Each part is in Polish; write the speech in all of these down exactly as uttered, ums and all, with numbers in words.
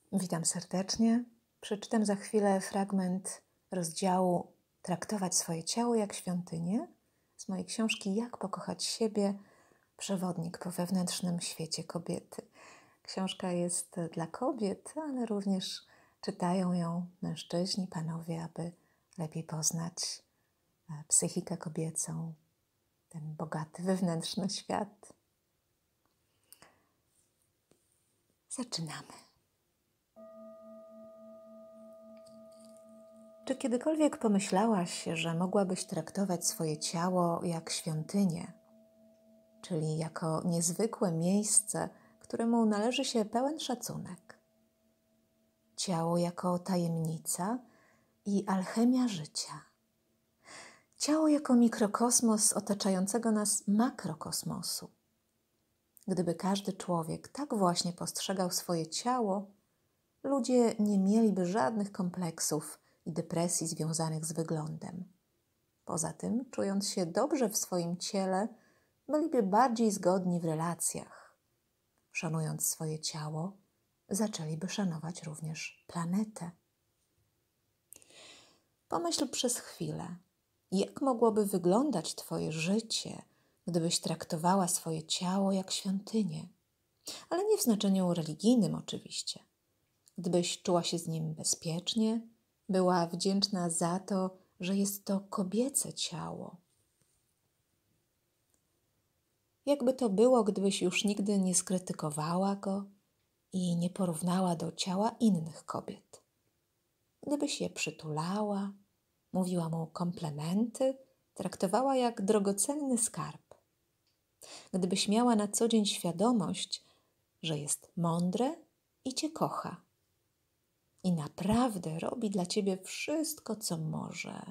Witam serdecznie. Przeczytam za chwilę fragment rozdziału Traktować swoje ciało jak świątynię z mojej książki Jak pokochać siebie? Przewodnik po wewnętrznym świecie kobiety. Książka jest dla kobiet, ale również czytają ją mężczyźni, panowie, aby lepiej poznać psychikę kobiecą, ten bogaty wewnętrzny świat. Zaczynamy. Czy kiedykolwiek pomyślałaś, że mogłabyś traktować swoje ciało jak świątynię, czyli jako niezwykłe miejsce, któremu należy się pełen szacunek? Ciało jako tajemnica i alchemia życia. Ciało jako mikrokosmos otaczającego nas makrokosmosu. Gdyby każdy człowiek tak właśnie postrzegał swoje ciało, ludzie nie mieliby żadnych kompleksów i depresji związanych z wyglądem. Poza tym, czując się dobrze w swoim ciele, byliby bardziej zgodni w relacjach. Szanując swoje ciało, zaczęliby szanować również planetę. Pomyśl przez chwilę, jak mogłoby wyglądać Twoje życie, gdybyś traktowała swoje ciało jak świątynię, ale nie w znaczeniu religijnym oczywiście. Gdybyś czuła się z nim bezpiecznie, była wdzięczna za to, że jest to kobiece ciało. Jakby to było, gdybyś już nigdy nie skrytykowała go i nie porównała do ciała innych kobiet. Gdybyś je przytulała, mówiła mu komplementy, traktowała jak drogocenny skarb. Gdybyś miała na co dzień świadomość, że jest mądre i cię kocha. I naprawdę robi dla ciebie wszystko, co może.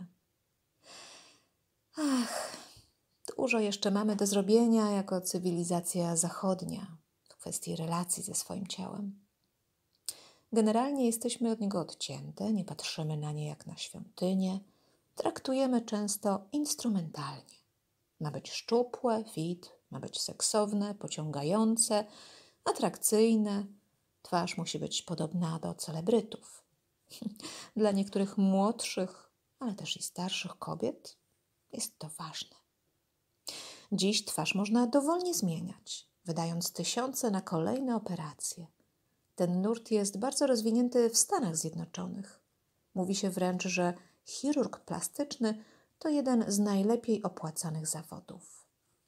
Ach, dużo jeszcze mamy do zrobienia jako cywilizacja zachodnia w kwestii relacji ze swoim ciałem. Generalnie jesteśmy od niego odcięte, nie patrzymy na nie jak na świątynię, traktujemy często instrumentalnie. Ma być szczupłe, fit, ma być seksowne, pociągające, atrakcyjne. Twarz musi być podobna do celebrytów. Dla niektórych młodszych, ale też i starszych kobiet jest to ważne. Dziś twarz można dowolnie zmieniać, wydając tysiące na kolejne operacje. Ten nurt jest bardzo rozwinięty w Stanach Zjednoczonych. Mówi się wręcz, że chirurg plastyczny to jeden z najlepiej opłacanych zawodów.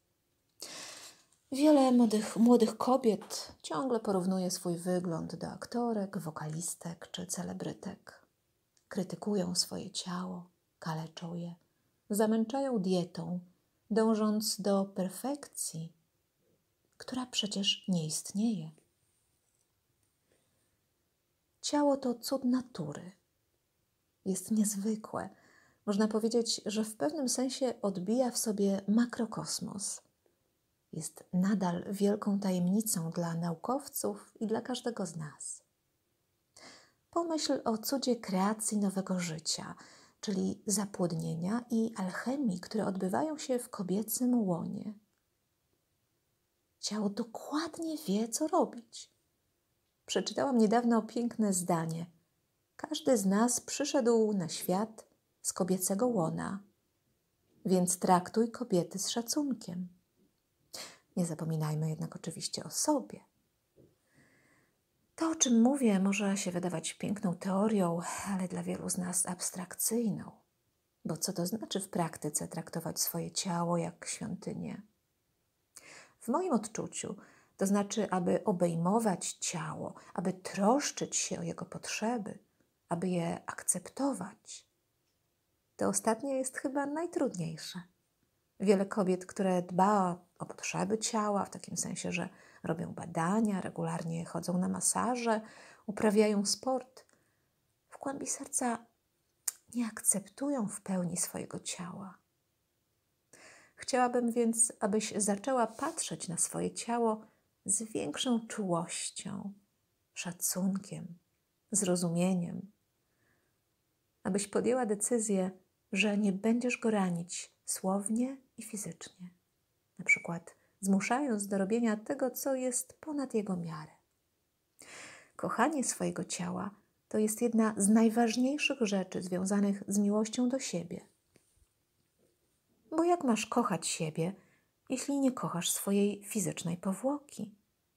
Wiele młodych, młodych kobiet ciągle porównuje swój wygląd do aktorek, wokalistek czy celebrytek. Krytykują swoje ciało, kaleczą je, zamęczają dietą, dążąc do perfekcji, która przecież nie istnieje. Ciało to cud natury. Jest niezwykłe. Można powiedzieć, że w pewnym sensie odbija w sobie makrokosmos. Jest nadal wielką tajemnicą dla naukowców i dla każdego z nas. Pomyśl o cudzie kreacji nowego życia, czyli zapłodnienia i alchemii, które odbywają się w kobiecym łonie. Ciało dokładnie wie, co robić. Przeczytałam niedawno piękne zdanie. Każdy z nas przyszedł na świat z kobiecego łona, więc traktuj kobiety z szacunkiem. Nie zapominajmy jednak oczywiście o sobie. To, o czym mówię, może się wydawać piękną teorią, ale dla wielu z nas abstrakcyjną. Bo co to znaczy w praktyce traktować swoje ciało jak świątynię? W moim odczuciu to znaczy, aby obejmować ciało, aby troszczyć się o jego potrzeby, aby je akceptować. To ostatnie jest chyba najtrudniejsze. Wiele kobiet, które dba o potrzeby ciała, w takim sensie, że robią badania, regularnie chodzą na masaże, uprawiają sport, w głębi serca nie akceptują w pełni swojego ciała. Chciałabym więc, abyś zaczęła patrzeć na swoje ciało z większą czułością, szacunkiem, zrozumieniem. Abyś podjęła decyzję, że nie będziesz go ranić słownie i fizycznie. Na przykład zmuszając do robienia tego, co jest ponad jego miarę. Kochanie swojego ciała to jest jedna z najważniejszych rzeczy związanych z miłością do siebie. Bo jak masz kochać siebie, jeśli nie kochasz swojej fizycznej powłoki?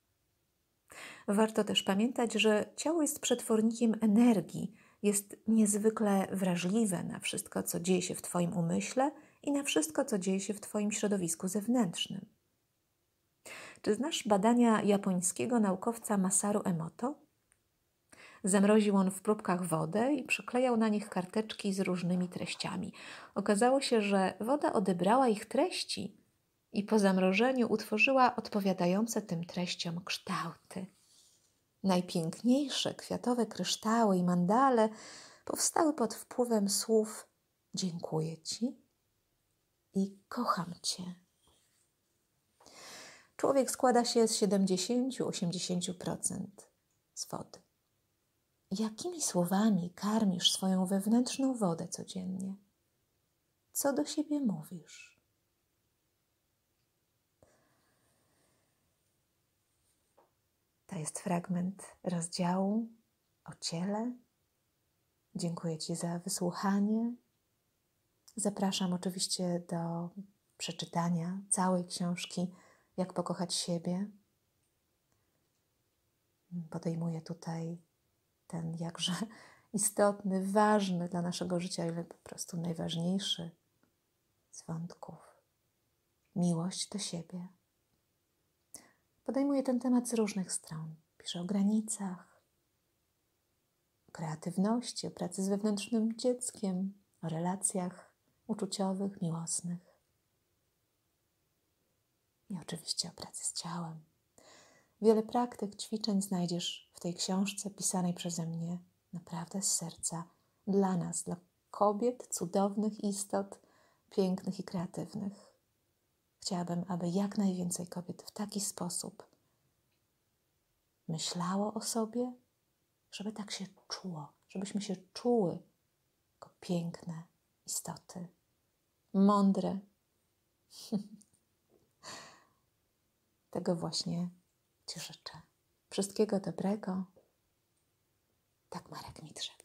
Warto też pamiętać, że ciało jest przetwornikiem energii, jest niezwykle wrażliwe na wszystko, co dzieje się w Twoim umyśle i na wszystko, co dzieje się w Twoim środowisku zewnętrznym. Czy znasz badania japońskiego naukowca Masaru Emoto? Zamroził on w próbkach wodę i przyklejał na nich karteczki z różnymi treściami. Okazało się, że woda odebrała ich treści i po zamrożeniu utworzyła odpowiadające tym treściom kształty. Najpiękniejsze kwiatowe kryształy i mandale powstały pod wpływem słów „dziękuję Ci” i „kocham Cię”. Człowiek składa się z siedemdziesiąt do osiemdziesięciu procent z wody. Jakimi słowami karmisz swoją wewnętrzną wodę codziennie? Co do siebie mówisz? To jest fragment rozdziału o ciele. Dziękuję Ci za wysłuchanie. Zapraszam oczywiście do przeczytania całej książki Jak pokochać siebie. Podejmuję tutaj ten jakże istotny, ważny dla naszego życia, ale po prostu najważniejszy z wątków. Miłość do siebie. Podejmuję ten temat z różnych stron. Piszę o granicach, o kreatywności, o pracy z wewnętrznym dzieckiem, o relacjach uczuciowych, miłosnych i oczywiście o pracy z ciałem. Wiele praktyk, ćwiczeń znajdziesz w tej książce pisanej przeze mnie naprawdę z serca dla nas, dla kobiet, cudownych istot, pięknych i kreatywnych. Chciałabym, aby jak najwięcej kobiet w taki sposób myślało o sobie, żeby tak się czuło, żebyśmy się czuły jako piękne istoty, mądre. Tego właśnie Ci życzę. Wszystkiego dobrego. Tak Marek Midrzew.